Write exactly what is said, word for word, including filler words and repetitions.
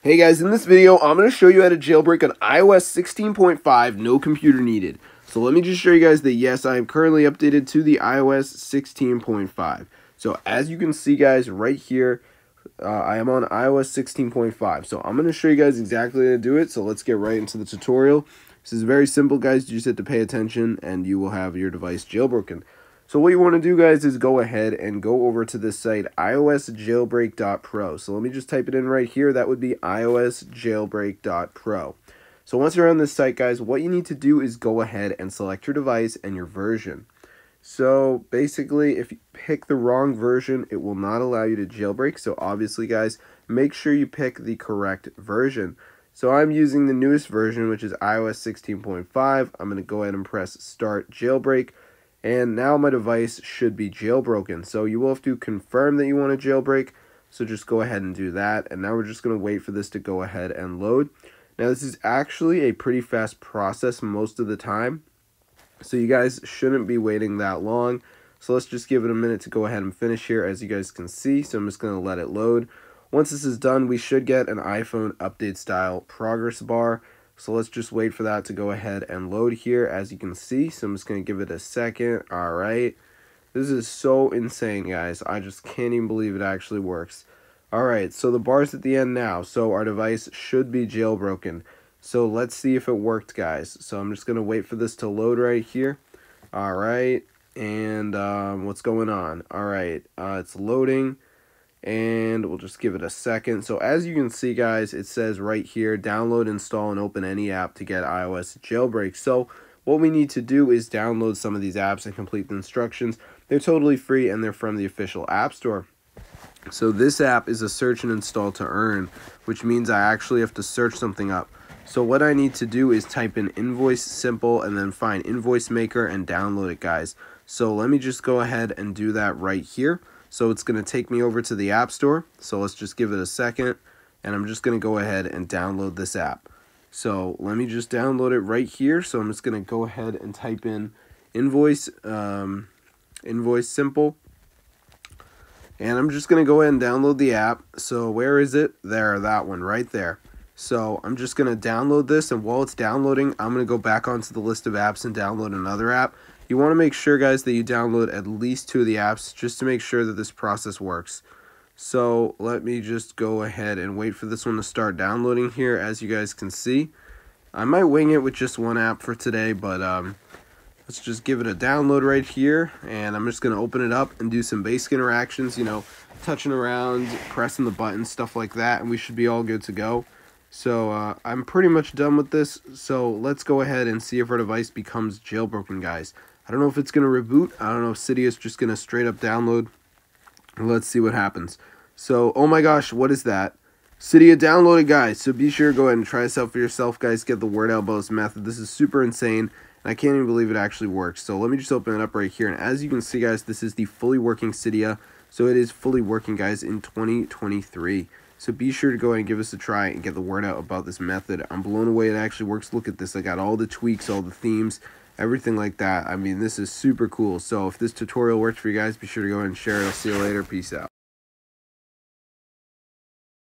Hey guys, in this video, I'm going to show you how to jailbreak on i O S sixteen point five, no computer needed. So let me just show you guys that yes, I am currently updated to the i O S sixteen point five. So as you can see guys, right here, uh, I am on i O S sixteen point five. So I'm going to show you guys exactly how to do it. So let's get right into the tutorial. This is very simple guys, you just have to pay attention and you will have your device jailbroken. So what you want to do guys is go ahead and go over to this site i O S jailbreak dot pro. So let me just type it in right here. That would be i O S jailbreak dot pro. So once you're on this site guys, what you need to do is go ahead and select your device and your version. So basically if you pick the wrong version, it will not allow you to jailbreak. So obviously guys, make sure you pick the correct version. So I'm using the newest version, which is i O S sixteen point five. I'm going to go ahead and press start jailbreak. And now my device should be jailbroken. So you will have to confirm that you want to jailbreak. So just go ahead and do that. And now we're just going to wait for this to go ahead and load. Now this is actually a pretty fast process most of the time. So you guys shouldn't be waiting that long. So let's just give it a minute to go ahead and finish here as you guys can see. So I'm just going to let it load. Once this is done, we should get an iPhone update style progress bar. So let's just wait for that to go ahead and load here as you can see. So I'm just going to give it a second. All right. This is so insane, guys. I just can't even believe it actually works. All right. So the bar's at the end now. So our device should be jailbroken. So let's see if it worked, guys. So I'm just going to wait for this to load right here. All right. And um, what's going on? All right. Uh, it's loading. And we'll just give it a second. So as you can see guys, it says right here, download, install, and open any app to get iOS jailbreak. So what we need to do is download some of these apps and complete the instructions. They're totally free and they're from the official App Store. So this app is a search and install to earn, which means I actually have to search something up. So what I need to do is type in invoice simple and then find invoice maker and download it guys. So let me just go ahead and do that right here. So it's going to take me over to the App Store. So let's just give it a second. And I'm just going to go ahead and download this app. So let me just download it right here. So I'm just going to go ahead and type in invoice, um, invoice simple. And I'm just going to go ahead and download the app. So where is it? There, that one right there. So I'm just going to download this. And while it's downloading, I'm going to go back onto the list of apps and download another app. You want to make sure, guys, that you download at least two of the apps just to make sure that this process works. So let me just go ahead and wait for this one to start downloading here. As you guys can see, I might wing it with just one app for today, but um, let's just give it a download right here. And I'm just going to open it up and do some basic interactions, you know, touching around, pressing the buttons, stuff like that, and we should be all good to go. So uh, I'm pretty much done with this. So let's go ahead and see if our device becomes jailbroken, guys. I don't know if it's going to reboot. I don't know if Cydia is just going to straight up download. Let's see what happens. So, oh my gosh, what is that? Cydia downloaded, guys. So be sure to go ahead and try this out for yourself, guys. Get the word out about this method. This is super insane, and I can't even believe it actually works. So let me just open it up right here. And as you can see, guys, this is the fully working Cydia. So it is fully working, guys, in twenty twenty-three. So be sure to go ahead and give us a try and get the word out about this method. I'm blown away it actually works. Look at this. I got all the tweaks, all the themes, everything like that. I mean, this is super cool. So if this tutorial worked for you guys, be sure to go ahead and share it. I'll see you later. Peace out.